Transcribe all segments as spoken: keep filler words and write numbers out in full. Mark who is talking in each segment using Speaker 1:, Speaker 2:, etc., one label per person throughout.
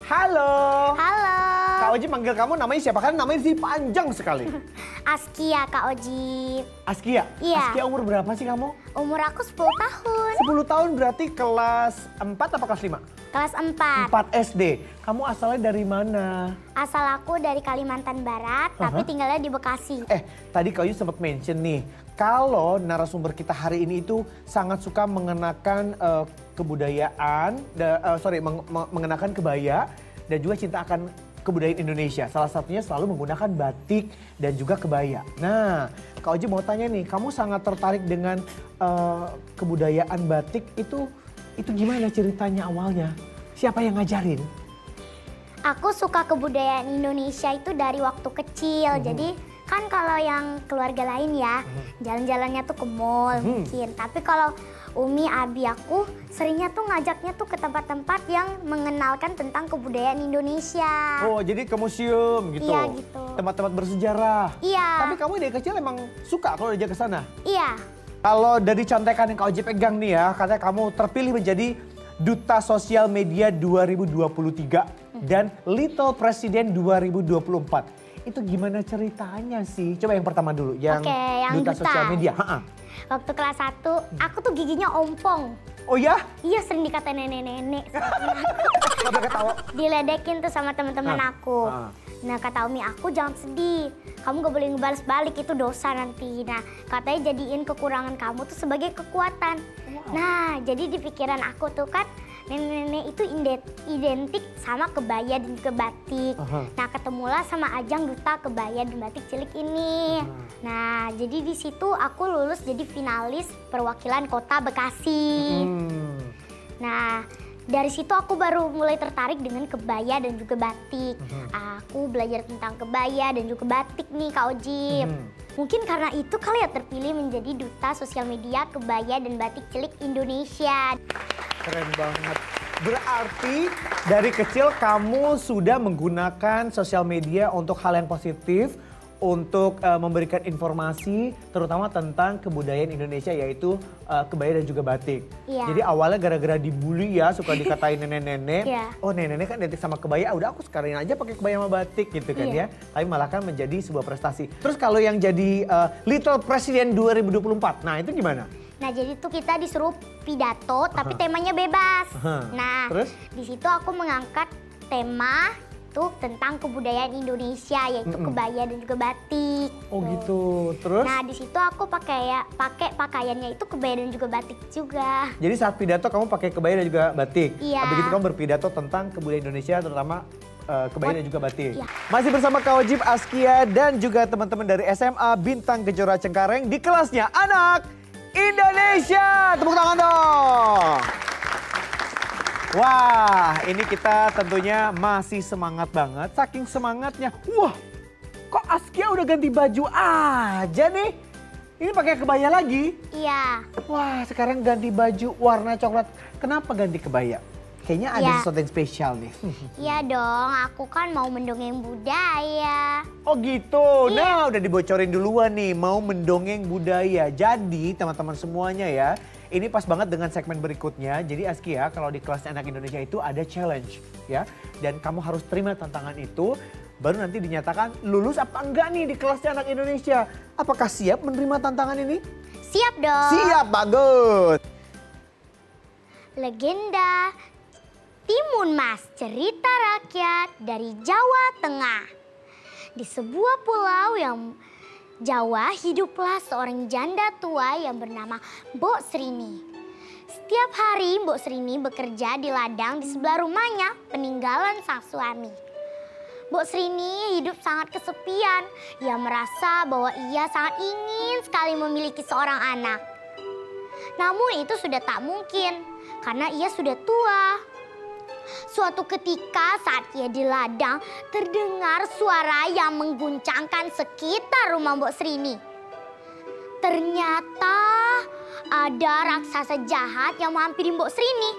Speaker 1: Halo.
Speaker 2: Halo.
Speaker 1: Kak Oji manggil kamu namanya siapa? Karena namanya sih panjang sekali.
Speaker 2: Askia, Kak Oji.
Speaker 1: Askia?
Speaker 2: Iya.
Speaker 1: Askia umur berapa sih kamu?
Speaker 2: Umur aku sepuluh tahun.
Speaker 1: sepuluh tahun berarti kelas empat apa kelas lima?
Speaker 2: Kelas empat.
Speaker 1: empat S D. Kamu asalnya dari mana?
Speaker 2: Asal aku dari Kalimantan Barat, uh-huh. tapi tinggalnya di Bekasi.
Speaker 1: Eh, tadi Kak Oji sempat mention nih, kalau narasumber kita hari ini itu sangat suka mengenakan uh, kebudayaan, da, uh, sorry, meng, mengenakan kebaya dan juga cinta akan kebudayaan Indonesia. Salah satunya selalu menggunakan batik dan juga kebaya. Nah, Kak Oji mau tanya nih, kamu sangat tertarik dengan uh, kebudayaan batik itu, itu gimana ceritanya awalnya? Siapa yang ngajarin?
Speaker 2: Aku suka kebudayaan Indonesia itu dari waktu kecil. Mm-hmm. Jadi kan kalau yang keluarga lain ya, mm-hmm. jalan-jalannya tuh ke mall mm-hmm. mungkin. Tapi kalau Umi, Abi aku seringnya tuh ngajaknya tuh ke tempat-tempat yang mengenalkan tentang kebudayaan Indonesia.
Speaker 1: Oh, jadi ke museum gitu?
Speaker 2: Iya gitu.
Speaker 1: Tempat-tempat bersejarah?
Speaker 2: Iya.
Speaker 1: Tapi kamu dari kecil emang suka kalau diajak ke sana?
Speaker 2: Iya.
Speaker 1: Kalau dari contekan yang Kak Oji pegang nih ya, katanya kamu terpilih menjadi Duta Sosial Media dua ribu dua puluh tiga dan Little President dua ribu dua puluh empat. Itu gimana ceritanya sih? Coba yang pertama dulu, yang,
Speaker 2: Oke, yang
Speaker 1: Duta,
Speaker 2: Duta
Speaker 1: Sosial Media. Ha-ha.
Speaker 2: Waktu kelas satu, aku tuh giginya ompong.
Speaker 1: Oh ya?
Speaker 2: Iya, sering dikatain nenek-nenek.
Speaker 1: Sampai ketawa.
Speaker 2: Diledekin tuh sama teman-teman
Speaker 1: Ah,
Speaker 2: aku.
Speaker 1: ah.
Speaker 2: Nah, kata Umi aku jangan sedih. Kamu gak boleh ngebales balik, itu dosa nanti. Nah, katanya jadiin kekurangan kamu tuh sebagai kekuatan.
Speaker 1: Wow.
Speaker 2: Nah, jadi di pikiran aku tuh kan nenek-nenek itu identik sama kebaya dan juga batik. Uh-huh. Nah, ketemulah sama ajang Duta Kebaya dan Batik Cilik ini. Uh-huh. Nah, jadi di situ aku lulus jadi finalis perwakilan Kota Bekasi. Uh-huh. Nah, dari situ aku baru mulai tertarik dengan kebaya dan juga batik. Uh-huh. Aku belajar tentang kebaya dan juga batik nih, Kak Oji. Uh-huh. Mungkin karena itu kali ya terpilih menjadi Duta Sosial Media Kebaya dan Batik Cilik Indonesia.
Speaker 1: Keren banget. Berarti dari kecil kamu sudah menggunakan sosial media untuk hal yang positif, untuk uh, memberikan informasi terutama tentang kebudayaan Indonesia yaitu uh, kebaya dan juga batik.
Speaker 2: Iya.
Speaker 1: Jadi awalnya gara-gara dibully ya, suka dikatain nenek-nenek.
Speaker 2: Iya.
Speaker 1: Oh nenek-nenek kan identik sama kebaya, udah aku sekarang aja pakai kebaya sama batik gitu kan
Speaker 2: Iya.
Speaker 1: ya. Tapi malah kan menjadi sebuah prestasi. Terus kalau yang jadi uh, Little President dua ribu dua puluh empat, nah itu gimana?
Speaker 2: Nah, jadi tuh kita disuruh pidato tapi uh-huh. temanya bebas. Uh-huh. Nah, terus di situ aku mengangkat tema tuh tentang kebudayaan Indonesia yaitu mm-mm. kebaya dan juga batik.
Speaker 1: Oh
Speaker 2: tuh.
Speaker 1: gitu. Terus?
Speaker 2: Nah, di situ aku pakai ya pakai pakaiannya itu kebaya dan juga batik juga.
Speaker 1: Jadi saat pidato kamu pakai kebaya dan juga batik.
Speaker 2: Iya.
Speaker 1: Habis itu kamu berpidato tentang kebudayaan Indonesia terutama uh, kebaya dan juga batik.
Speaker 2: Iya.
Speaker 1: Masih bersama Kak Oji, Askia dan juga teman-teman dari S M A Bintang Kejora Cengkareng di kelasnya Anak Indonesia. Tepuk tangan dong. Wah, ini kita tentunya masih semangat banget. Saking semangatnya, wah, kok Askia udah ganti baju aja nih? Ini pakai kebaya lagi?
Speaker 2: Iya.
Speaker 1: Wah, sekarang ganti baju warna coklat. Kenapa ganti kebaya? Kayaknya ada
Speaker 2: ya.
Speaker 1: sesuatu yang spesial nih.
Speaker 2: Iya dong, aku kan mau mendongeng budaya.
Speaker 1: Oh gitu,
Speaker 2: iya.
Speaker 1: Nah udah dibocorin duluan nih, mau mendongeng budaya. Jadi teman-teman semuanya ya, ini pas banget dengan segmen berikutnya. Jadi Askia, kalau di kelas Anak Indonesia itu ada challenge ya. Dan kamu harus terima tantangan itu, baru nanti dinyatakan lulus apa enggak nih di kelas Anak Indonesia. Apakah siap menerima tantangan ini?
Speaker 2: Siap dong.
Speaker 1: Siap, bagus.
Speaker 2: Legenda Timun Mas, cerita rakyat dari Jawa Tengah. Di sebuah pulau yang Jawa hiduplah seorang janda tua yang bernama Mbok Srini. Setiap hari Mbok Srini bekerja di ladang di sebelah rumahnya peninggalan sang suami. Mbok Srini hidup sangat kesepian. Ia merasa bahwa ia sangat ingin sekali memiliki seorang anak. Namun itu sudah tak mungkin karena ia sudah tua. Suatu ketika saat ia di ladang terdengar suara yang mengguncangkan sekitar rumah Mbok Srini. Ternyata ada raksasa jahat yang menghampiri Mbok Srini.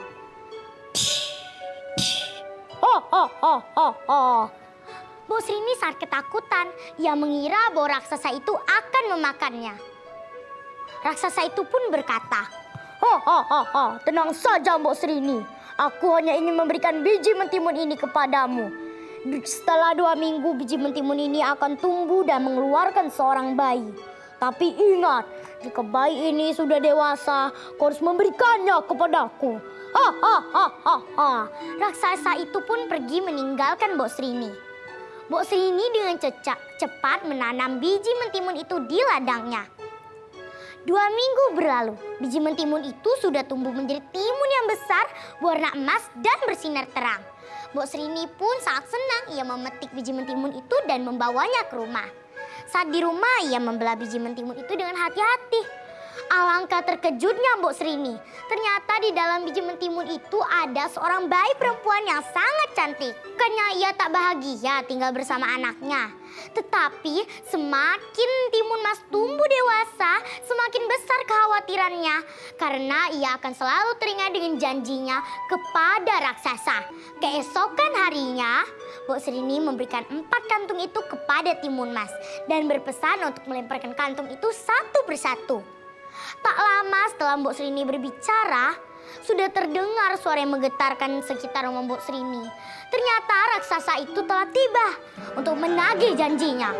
Speaker 2: Ho ho ho ho ho. Mbok Srini sangat ketakutan. Ia mengira bahwa raksasa itu akan memakannya. Raksasa itu pun berkata, "Ho ho ho ho, tenang saja Mbok Srini. Aku hanya ingin memberikan biji mentimun ini kepadamu. Setelah dua minggu biji mentimun ini akan tumbuh dan mengeluarkan seorang bayi. Tapi ingat, jika bayi ini sudah dewasa, kau harus memberikannya kepadaku. Ha ha ha ha ha. Raksasa itu pun pergi meninggalkan Mbok Srini. Mbok Srini dengan cecak cepat menanam biji mentimun itu di ladangnya. Dua minggu berlalu, biji mentimun itu sudah tumbuh menjadi timun yang besar, berwarna emas dan bersinar terang. Mbok Srini pun sangat senang ia memetik biji mentimun itu dan membawanya ke rumah. Saat di rumah ia membelah biji mentimun itu dengan hati-hati. Alangkah terkejutnya Mbok Srini. Ternyata di dalam biji mentimun itu ada seorang bayi perempuan yang sangat cantik. Bukannya ia tak bahagia tinggal bersama anaknya. Tetapi semakin timun mas tumbuh dewasa, semakin besar kekhawatirannya. Karena ia akan selalu teringat dengan janjinya kepada raksasa. Keesokan harinya, Mbok Srini memberikan empat kantung itu kepada timun mas. Dan berpesan untuk melemparkan kantung itu satu persatu. Tak lama setelah Mbok Srini berbicara, sudah terdengar suara yang menggetarkan sekitar rumah Mbok Srini. Ternyata raksasa itu telah tiba untuk menagih janjinya.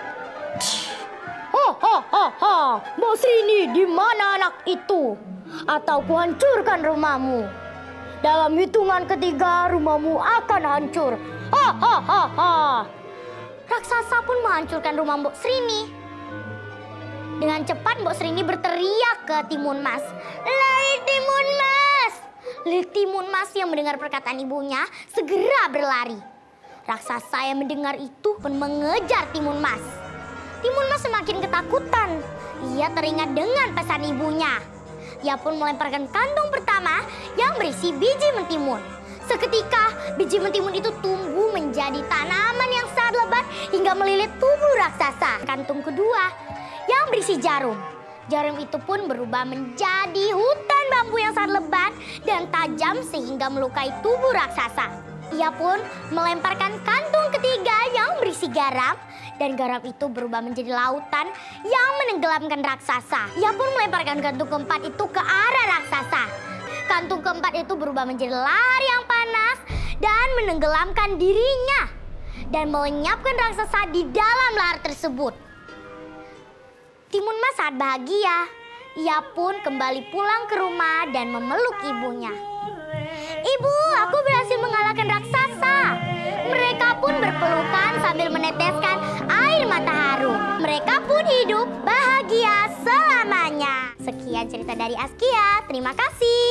Speaker 2: Ho ho ho ho, Mbok Srini, di mana anak itu? Atau kuhancurkan rumahmu. Dalam hitungan ketiga rumahmu akan hancur. Ha ha ha ha. Raksasa pun menghancurkan rumah Mbok Srini. Dengan cepat Mbok Srini berteriak ke Timun Mas. Lai Timun Mas! Timun Mas yang mendengar perkataan ibunya segera berlari. Raksasa yang mendengar itu pun mengejar Timun Mas. Timun Mas semakin ketakutan. Ia teringat dengan pesan ibunya. Ia pun melemparkan kantong pertama yang berisi biji mentimun. Seketika biji mentimun itu tumbuh menjadi tanaman yang sangat lebat hingga melilit tubuh raksasa. Kantung kedua yang berisi jarum. Jarum itu pun berubah menjadi hutan bambu yang sangat lebat dan tajam sehingga melukai tubuh raksasa. Ia pun melemparkan kantung ketiga yang berisi garam dan garam itu berubah menjadi lautan yang menenggelamkan raksasa. Ia pun melemparkan kantung keempat itu ke arah raksasa. Kantung keempat itu berubah menjadi lahar yang panas dan menenggelamkan dirinya dan melenyapkan raksasa di dalam lahar tersebut. Timun Mas sangat bahagia. Ia pun kembali pulang ke rumah dan memeluk ibunya. Ibu, aku berhasil mengalahkan raksasa. Mereka pun berpelukan sambil meneteskan air mata haru. Mereka pun hidup bahagia selamanya. Sekian cerita dari Askia. Terima kasih.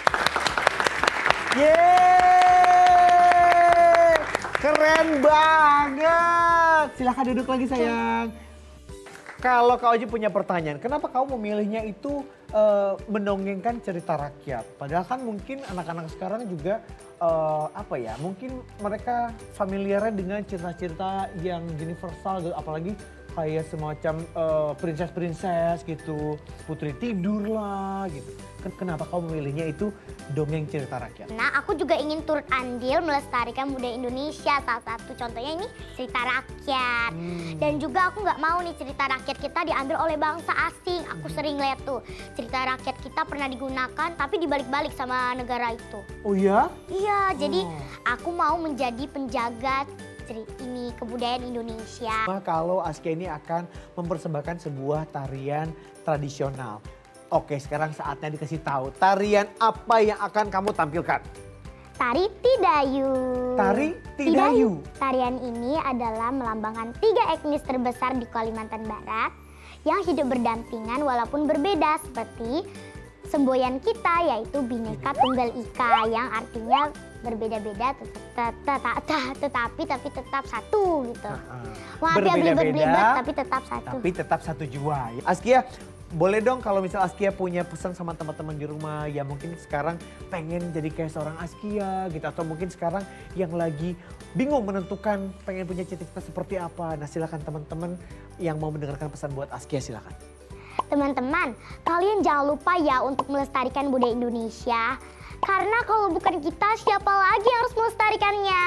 Speaker 1: Yeay! Keren banget. Silahkan duduk lagi sayang. Kalau Kak Oji punya pertanyaan, kenapa kamu memilihnya itu uh, mendongengkan cerita rakyat? Padahal kan mungkin anak-anak sekarang juga uh, apa ya, mungkin mereka familiarnya dengan cerita-cerita yang universal gitu, apalagi kayak semacam uh, princess-princess gitu, putri tidur lah gitu. Kenapa kamu memilihnya itu dongeng cerita rakyat?
Speaker 2: Nah, aku juga ingin turut andil melestarikan budaya Indonesia. Salah satu contohnya ini cerita rakyat. Hmm. Dan juga aku nggak mau nih cerita rakyat kita diambil oleh bangsa asing. Aku hmm. sering lihat tuh cerita rakyat kita pernah digunakan tapi dibalik-balik sama negara itu.
Speaker 1: Oh iya?
Speaker 2: Iya, oh. Jadi aku mau menjadi penjaga ini kebudayaan Indonesia.
Speaker 1: Nah, kalau Askia ini akan mempersembahkan sebuah tarian tradisional. Oke, sekarang saatnya dikasih tahu. Tarian apa yang akan kamu tampilkan?
Speaker 2: Tari Tidayu.
Speaker 1: Tari Tidayu.
Speaker 2: Tarian ini adalah melambangkan tiga etnis terbesar di Kalimantan Barat yang hidup berdampingan walaupun berbeda, seperti semboyan kita yaitu Bhinneka Tunggal Ika yang artinya berbeda-beda tetapi tapi tetap satu gitu. Maaf ya belibet-belibet tapi tetap satu.
Speaker 1: Tapi tetap satu jua. Askia, boleh dong kalau misal Askia punya pesan sama teman-teman di rumah yang mungkin sekarang pengen jadi kayak seorang Askia gitu. Atau mungkin sekarang yang lagi bingung menentukan pengen punya cita-cita seperti apa. Nah silakan teman-teman yang mau mendengarkan pesan buat Askia silakan.
Speaker 2: Teman-teman, kalian jangan lupa ya untuk melestarikan budaya Indonesia. Karena kalau bukan kita, siapa lagi yang harus melestarikannya?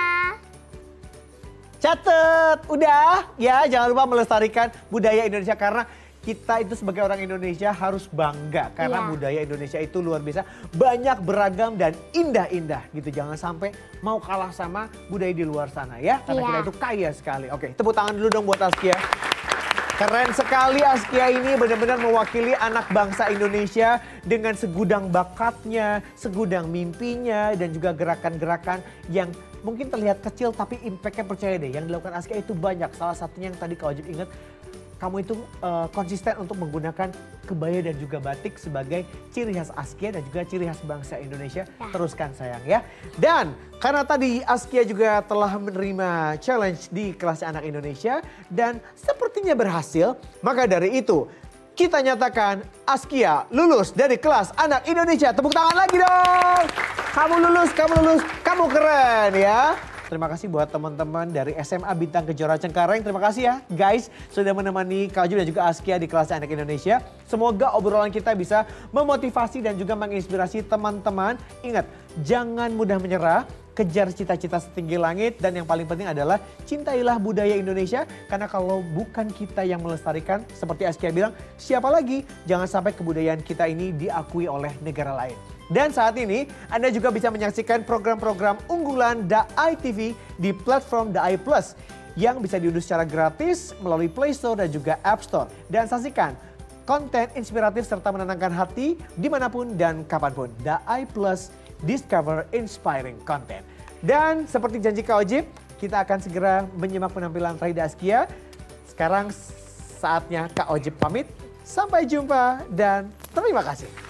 Speaker 1: Catet, udah ya jangan lupa melestarikan budaya Indonesia karena kita itu sebagai orang Indonesia harus bangga karena
Speaker 2: Iya.
Speaker 1: budaya Indonesia itu luar biasa banyak, beragam dan indah-indah gitu. Jangan sampai mau kalah sama budaya di luar sana ya, karena
Speaker 2: Iya.
Speaker 1: kita itu kaya sekali. Oke, tepuk tangan dulu dong buat Askia. Keren sekali Askia ini, benar-benar mewakili anak bangsa Indonesia dengan segudang bakatnya, segudang mimpinya, dan juga gerakan-gerakan yang mungkin terlihat kecil tapi impact-nya percaya deh. Yang dilakukan Askia itu banyak. Salah satunya yang tadi Kak Ojib ingat, kamu itu uh, konsisten untuk menggunakan kebaya dan juga batik sebagai ciri khas Askia dan juga ciri khas bangsa Indonesia.
Speaker 2: Ya.
Speaker 1: Teruskan sayang ya. Dan karena tadi Askia juga telah menerima challenge di kelas anak Indonesia dan sepertinya berhasil, maka dari itu kita nyatakan Askia lulus dari kelas anak Indonesia. Tepuk tangan lagi dong. Kamu lulus, kamu lulus, kamu keren ya. Terima kasih buat teman-teman dari S M A Bintang Kejora Cengkareng. Terima kasih ya guys sudah menemani Kak Ojib dan juga Askia di kelas anak Indonesia. Semoga obrolan kita bisa memotivasi dan juga menginspirasi teman-teman. Ingat, jangan mudah menyerah. Kejar cita-cita setinggi langit dan yang paling penting adalah cintailah budaya Indonesia. Karena kalau bukan kita yang melestarikan, seperti Askia bilang, siapa lagi? Jangan sampai kebudayaan kita ini diakui oleh negara lain. Dan saat ini Anda juga bisa menyaksikan program-program unggulan D A I T V di platform D A I Plus yang bisa diunduh secara gratis melalui Play Store dan juga App Store. Dan saksikan konten inspiratif serta menenangkan hati dimanapun dan kapanpun. D A I Plus, discover inspiring content. Dan seperti janji Kak Ojib, kita akan segera menyimak penampilan Raida Askia. Sekarang saatnya Kak Ojib pamit. Sampai jumpa dan terima kasih.